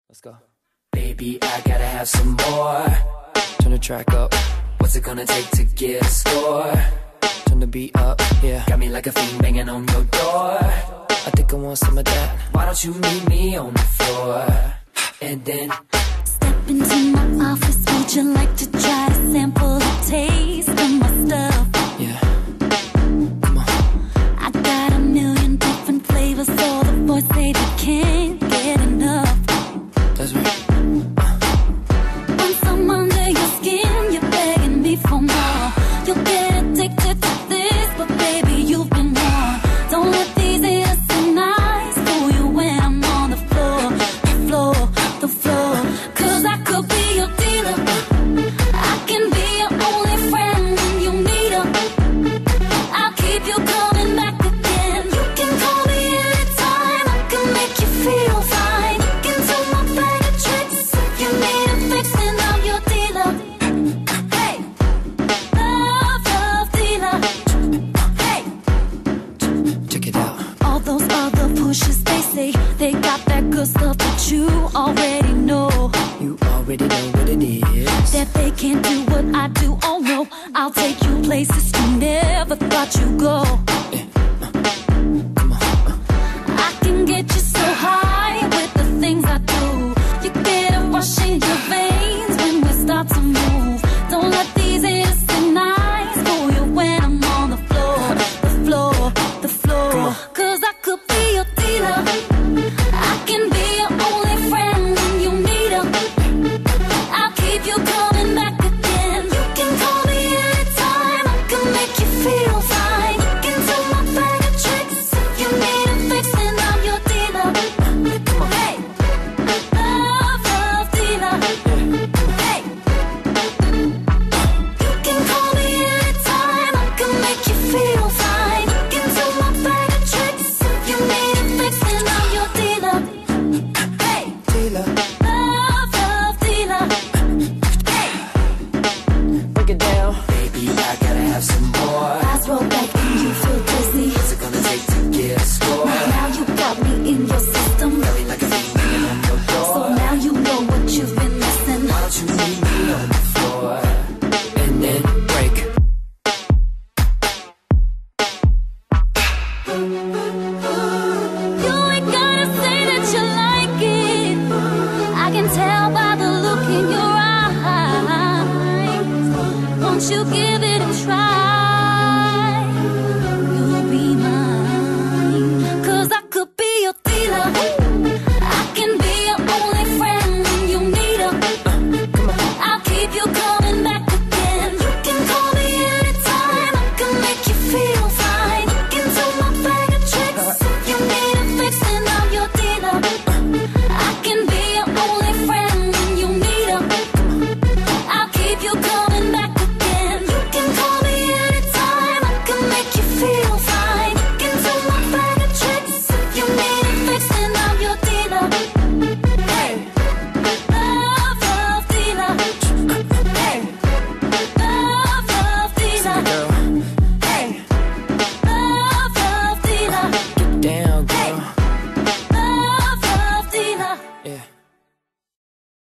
Let's go. Baby, I gotta have some more. Turn the track up. What's it gonna take to get a score? Turn the beat up, yeah. Got me like a fiend banging on your door. I think I want some of that. Why don't you meet me on the floor? And then step into my office. Would you like to try to sample a taste of my stuff? Yeah, come on. I got a million different flavors, so the boys say they can't get enough. That's right. Once I'm under your skin, you're begging me for more. You'll get addicted to this, but baby, you've been warned. Don't let these innocent eyes fool you when I'm on the floor, the floor, the floor. Cause I could be your dealer. I can be your only friend when you need her. I'll keep you coming back again. You can call me anytime. I can make you feel fine. You can do my bag of tricks. If you need a fix, then I'm your dealer. Hey, love, love dealer. Hey, Check it out. all those other pushers, they say they got that good stuff that you already know. You already know what it is. That they can't do what I do. Oh no, I'll take you places you never thought you'd go. Come on. I can get you so high with the things I do. You get a rush in your veins.